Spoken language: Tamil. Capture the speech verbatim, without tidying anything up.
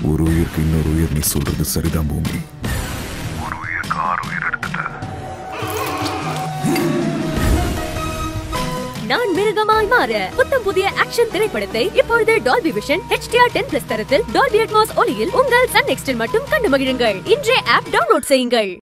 ஒரு உயிருக்கு இன்னொரு உயிர் நீ சொல்றது சரிதான் பூமி. ஒரு உயிருக்கு ஆறு உயிர் எடுத்துட்ட. நான் மிருகமாய் மாற புத்தம் புதிய ஆக்ஷன் திரைப்படத்தை இப்பொழுது Dolby Vision H D R ten plus தரத்தில் டால்பி அட்மாஸ் ஒலியில் உங்கள் சன் நெக்ஸ்டில் மட்டும் கண்டு மகிழுங்கள். இன்றே ஆப் டவுன்லோட் செய்யுங்கள்.